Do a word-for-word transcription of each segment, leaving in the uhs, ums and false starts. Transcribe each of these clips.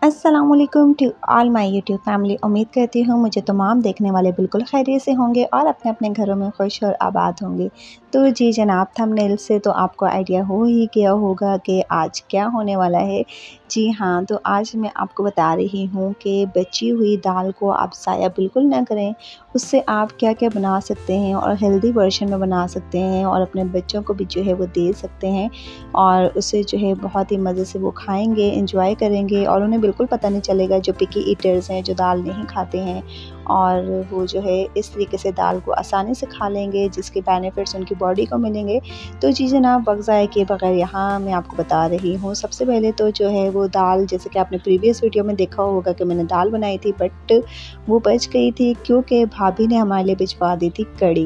अस्सलामुअलैकुम to all my YouTube family. उम्मीद करती हूँ मुझे तमाम देखने वाले बिल्कुल खैरियत से होंगे और अपने अपने घरों में खुश और आबाद होंगे। तो जी जनाब, थंबनेल से तो आपको आइडिया हो ही गया होगा कि आज क्या होने वाला है। जी हाँ, तो आज मैं आपको बता रही हूँ कि बची हुई दाल को आप ज़ाया बिल्कुल ना करें। उससे आप क्या क्या बना सकते हैं और हेल्दी वर्जन में बना सकते हैं और अपने बच्चों को भी जो है वो दे सकते हैं और उसे जो है बहुत ही मज़े से वो खाएंगे, एंजॉय करेंगे और उन्हें बिल्कुल पता नहीं चलेगा, जो पिकी ईटर्स हैं, जो दाल नहीं खाते हैं, और वो जो है इस तरीके से दाल को आसानी से खा लेंगे जिसके बेनिफिट्स उनकी बॉडी को मिलेंगे। तो जी जनाब, वक्त ज़ाया किए बगैर यहाँ मैं आपको बता रही हूँ। सबसे पहले तो जो है वो दाल, जैसे कि आपने प्रीवियस वीडियो में देखा होगा कि मैंने दाल बनाई थी, बट वो बच गई थी क्योंकि भाभी ने हमारे लिए भिजवा दी थी कड़ी।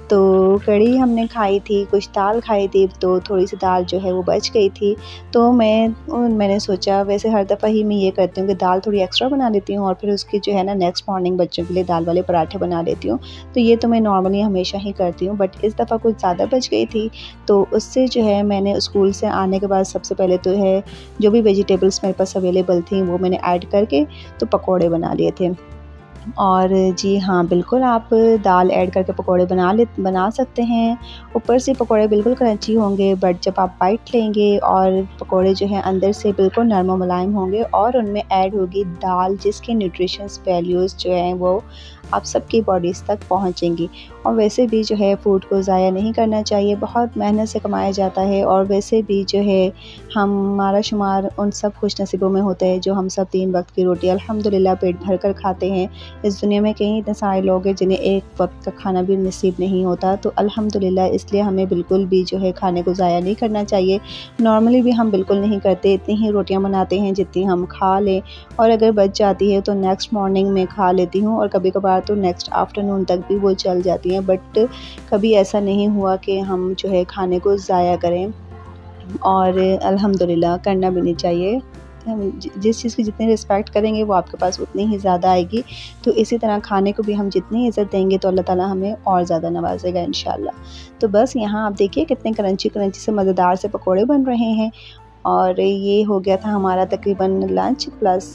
तो कड़ी हमने खाई थी, कुछ दाल खाई थी, तो थोड़ी सी दाल जो है वो बच गई थी। तो मैं मैंने सोचा, वैसे हर दफ़ा ही मैं ये करती हूँ कि दाल थोड़ी एक्स्ट्रा बना लेती हूँ और फिर उसकी जो है ना नेक्स्ट मॉर्निंग बच्चों के लिए दाल वाले पराठे बना लेती हूँ। तो ये तो मैं नॉर्मली हमेशा ही करती हूँ, बट इस दफ़ा कुछ ज़्यादा बच गई थी। तो उससे जो है मैंने स्कूल से आने के बाद सबसे पहले तो है जो भी वेजिटेबल्स मेरे पास अवेलेबल थी वो मैंने ऐड करके तो पकौड़े बना लिए थे। और जी हाँ, बिल्कुल आप दाल ऐड करके पकोड़े बना ले बना सकते हैं। ऊपर से पकोड़े बिल्कुल क्रंची होंगे, बट जब आप बाइट लेंगे और पकोड़े जो हैं अंदर से बिल्कुल नरम मुलायम होंगे और उनमें ऐड होगी दाल, जिसके न्यूट्रिशंस वैल्यूज़ जो हैं वो आप सबकी बॉडीज़ तक पहुंचेंगी। और वैसे भी जो है फूड को ज़ाया नहीं करना चाहिए, बहुत मेहनत से कमाया जाता है और वैसे भी जो है हमारा शुमार उन सब खुश नसीबों में होता है जो हम सब तीन वक्त की रोटी अल्हम्दुलिल्लाह पेट भर कर खाते हैं। इस दुनिया में कई इतने सारे लोग हैं जिन्हें एक वक्त का खाना भी नसीब नहीं होता, तो अल्हम्दुलिल्लाह इसलिए हमें बिल्कुल भी जो है खाने को ज़ाया नहीं करना चाहिए। नॉर्मली भी हम बिल्कुल नहीं करते, इतनी ही रोटियां बनाते हैं जितनी हम खा लें, और अगर बच जाती है तो नेक्स्ट मॉर्निंग में खा लेती हूँ और कभी कभार तो नेक्स्ट आफ्टरनून तक भी वो चल जाती हैं। बट कभी ऐसा नहीं हुआ कि हम जो है खाने को ज़ाया करें, और अल्हम्दुलिल्लाह करना भी नहीं चाहिए। जिस चीज़ की जितनी रिस्पेक्ट करेंगे वो आपके पास उतनी ही ज़्यादा आएगी। तो इसी तरह खाने को भी हम जितनी इज़्ज़त देंगे तो अल्लाह ताला हमें और ज़्यादा नवाजेगा इंशाल्लाह। तो बस यहाँ आप देखिए कितने क्रंची क्रंची से मज़ेदार से पकोड़े बन रहे हैं। और ये हो गया था हमारा तकरीबन लंच प्लस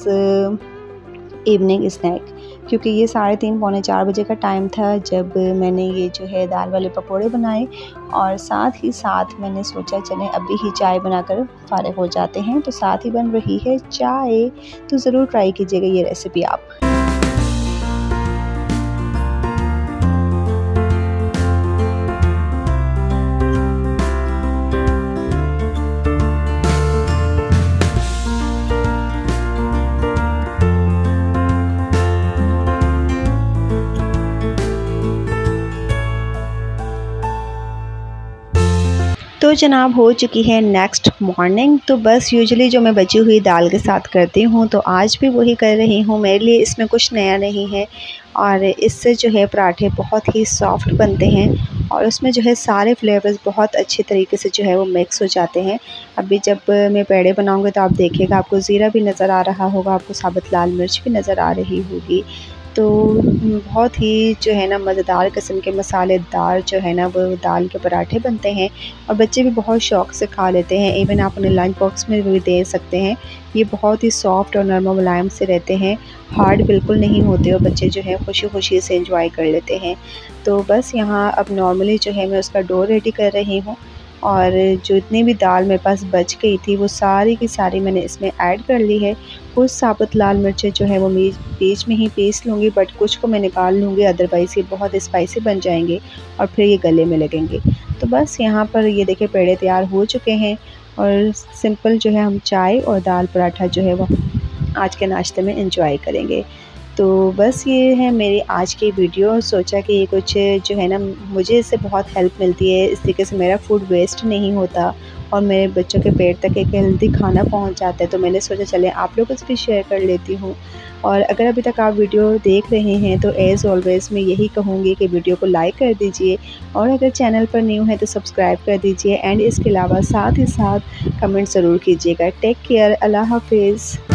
इवनिंग स्नैक, क्योंकि ये साढ़े तीन पौने चार बजे का टाइम था जब मैंने ये जो है दाल वाले पकोड़े बनाए। और साथ ही साथ मैंने सोचा चलें अभी ही चाय बनाकर फारिग हो जाते हैं। तो साथ ही बन रही है चाय, तो ज़रूर ट्राई कीजिएगा ये रेसिपी आप। तो जनाब हो चुकी है नेक्स्ट मॉर्निंग। तो बस यूजुअली जो मैं बची हुई दाल के साथ करती हूँ तो आज भी वही कर रही हूँ। मेरे लिए इसमें कुछ नया नहीं है और इससे जो है पराठे बहुत ही सॉफ्ट बनते हैं और उसमें जो है सारे फ्लेवर्स बहुत अच्छे तरीके से जो है वो मिक्स हो जाते हैं। अभी जब मैं पेड़े बनाऊँगी तो आप देखिएगा, आपको ज़ीरा भी नज़र आ रहा होगा, आपको साबुत लाल मिर्च भी नज़र आ रही होगी। तो बहुत ही जो है ना मज़ेदार किस्म के मसालेदार जो है ना वो दाल के पराठे बनते हैं और बच्चे भी बहुत शौक़ से खा लेते हैं। इवन आप उन्हें लंच बॉक्स में भी दे सकते हैं। ये बहुत ही सॉफ्ट और नरम मुलायम से रहते हैं, हार्ड बिल्कुल नहीं होते और बच्चे जो है खुशी खुशी से एंजॉय कर लेते हैं। तो बस यहाँ अब नॉर्मली जो है मैं उसका डो रेडी कर रही हूँ और जो इतनी भी दाल मेरे पास बच गई थी वो सारी की सारी मैंने इसमें ऐड कर ली है। कुछ साबुत लाल मिर्चें जो है वो मैं बीच में ही पीस लूँगी, बट कुछ को मैं निकाल लूँगी, अदरवाइज़ ये बहुत स्पाइसी बन जाएंगे और फिर ये गले में लगेंगे। तो बस यहाँ पर ये देखिए पेड़े तैयार हो चुके हैं और सिंपल जो है हम चाय और दाल पराठा जो है वो आज के नाश्ते में एंजॉय करेंगे। तो बस ये है मेरी आज की वीडियो। सोचा कि ये कुछ जो है ना मुझे इससे बहुत हेल्प मिलती है, इस तरीके से मेरा फूड वेस्ट नहीं होता और मेरे बच्चों के पेट तक एक हेल्दी खाना पहुंच जाता है। तो मैंने सोचा चले आप लोगों से भी शेयर कर लेती हूँ। और अगर अभी तक आप वीडियो देख रहे हैं तो एज़ ऑलवेज़ मैं यही कहूँगी कि वीडियो को लाइक कर दीजिए और अगर चैनल पर न्यू है तो सब्सक्राइब कर दीजिए एंड इसके अलावा साथ ही साथ कमेंट ज़रूर कीजिएगा। टेक केयर, अल्लाह हाफिज़।